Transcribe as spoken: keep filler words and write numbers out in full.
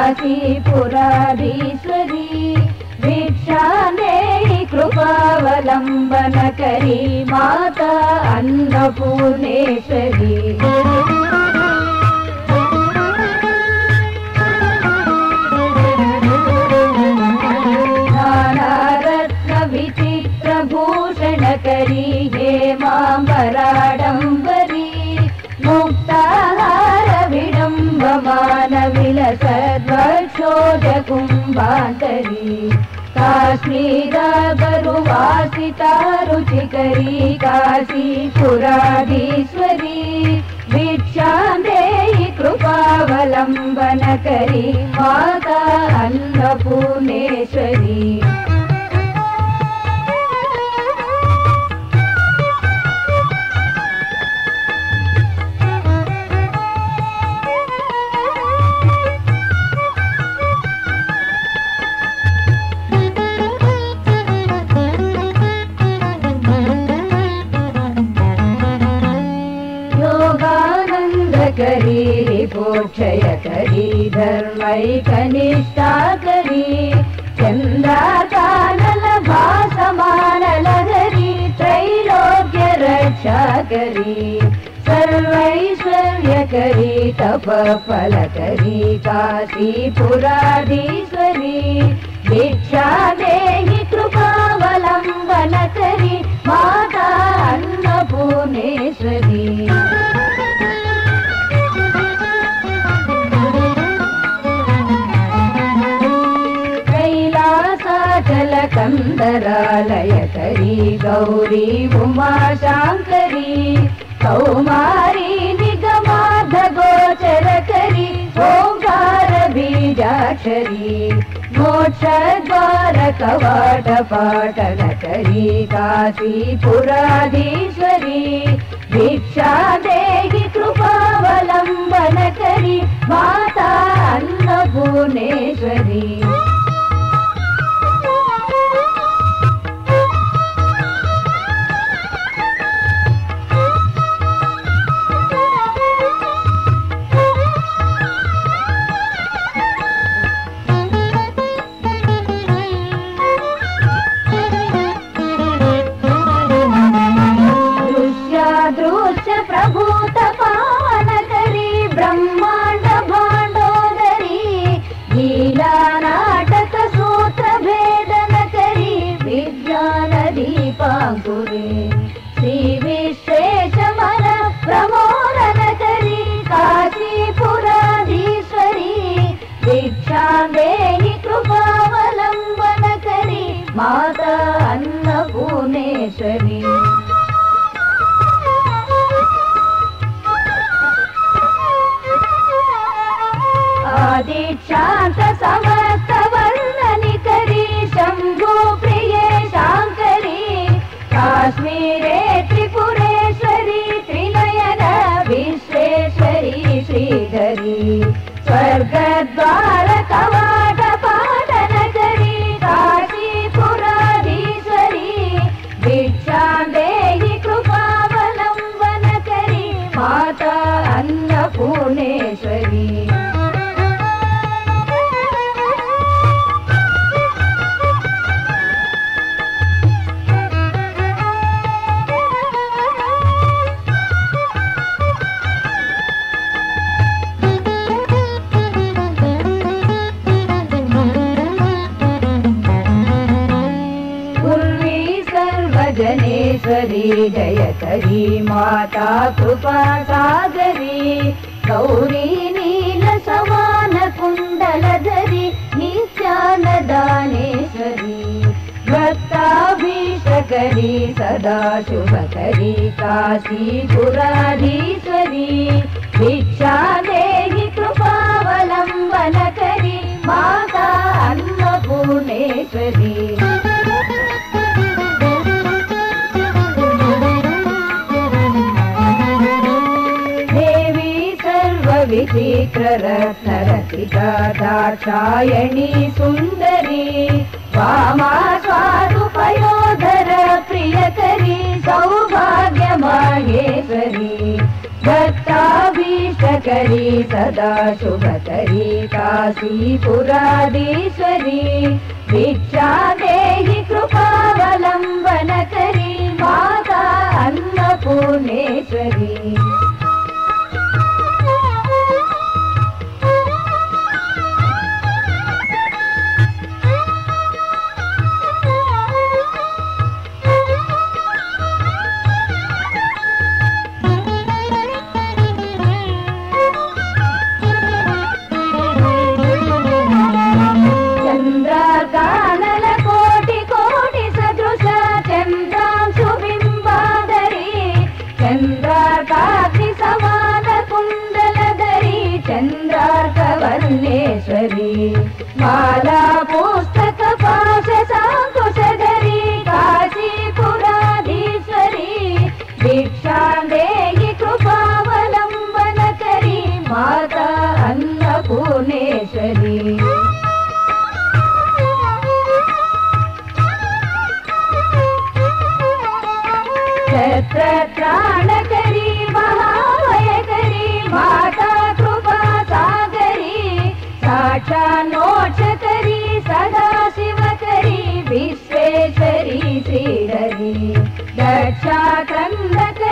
काशीपुराधीश्वरी भिक्षा देहि कृपावलम्बनकरी माता अन्नपूर्णेश्वरी विचित्रभूषणकरी हेमाम्बराडम्बरी मुक्ताहार विडम्बमान विलसद्वक्षोजकुम्भान्तरी काश्मीरागरुवासिता रुचिकरी काशीपुराधीश्वरी भिक्षां देहि कृपावलम्बनकरी माता अन्नपूर्णेश्वरी करी रिपोक्षय करी धर्मैकनिष्ठा करी चन्द्राकानल भासमानलहरी त्रैलोक्य रक्षा करी सर्वैश्वर्य करी तपफल करी काशीपुराधीश्वरी भिक्षा देहि कृपावलम्बन करी माता अन्नपूर्णेश्वरी कंदरालयकरी गौरी उमाशांकरी कौमारी निगमार्धगोचरकरी ओंकार बीजाक्षरी मोक्षद्वार कवाट पाटनकरी काशीपुराधीश्वरी भिक्षा देहि कृपावलम्बनकरी माता अन्नपूर्णेश्वरी प्रभूत पावन करी ब्रह्मांड भांडोदरी लीला नाटक सूत्र भेदन करी विज्ञान दीपांकुरे श्री विश्वेश मन प्रमोदन करी काशीपुराधीश्वरी भिक्षा देहि कृपावलम्बन करी माता अन्नपूर्णेश्वरी दीक्षांत समस्त वर्णनि करी शंभु प्रिये शांकरी काश्मीरे त्रिपुरेश्वरी त्रिनयन विश्वेश्वरी श्रीधरी स्वर्गद्वार कवाट पाटन करी काशीपुराधीश्वरी भिक्षां देहि कृपावलम्बन करी माता अन्नपूर्णेश्वरी जनेश्वरी जयकरी माता कृपा सागरी गौरी नील समान कुंडलधरी नित्यानदानेश्वरी भक्ताभीष्टकरी सदा शुभकरी काशीपुराधीश्वरी भिक्षा देहि कृपावलम्बन करी माता अन्नपूर्णेश्वरी विचित्ररत्नरचिता दाक्षायणी सुन्दरी वामा स्वादुपयोधर प्रियकरी सौभाग्य माहेश्वरी भक्ताभीष्टकरी सदा शुभकरी काशीपुराधीश्वरी भिक्षा देहि कृपावलम्बनकरी माता अन्नपूर्णेश्वरी चन्द्रार्कवर्णेश्वरी माला पुस्तक पाश साकुशधरी काशीपुराधीश्वरी भिक्षा देहि कृपावलम्बनकरी माता अन्नपूर्णेश्वरी छत्रत्राणकरी महाभयकरी माता साक्षान्मोक्षकरी सदा शिवकरी विश्वेश्वरी श्रीहरी दक्षाक्रन्दक